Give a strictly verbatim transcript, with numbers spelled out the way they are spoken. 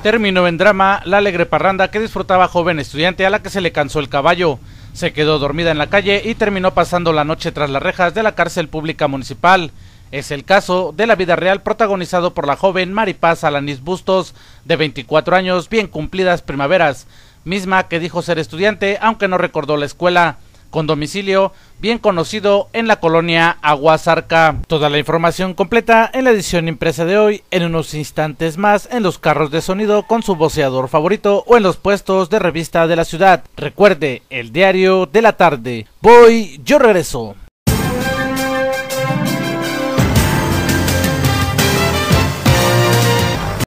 Terminó en drama la alegre parranda que disfrutaba joven estudiante a la que se le cansó el caballo. Se quedó dormida en la calle y terminó pasando la noche tras las rejas de la cárcel pública municipal. Es el caso de la vida real protagonizado por la joven Maripaz Alanís Bustos, de veinticuatro años, bien cumplidas primaveras, misma que dijo ser estudiante aunque no recordó la escuela, con domicilio bien conocido en la colonia Aguasarca. Toda la información completa en la edición impresa de hoy, en unos instantes más en los carros de sonido con su voceador favorito o en los puestos de revista de la ciudad. Recuerde, el diario de la tarde. Voy, yo regreso.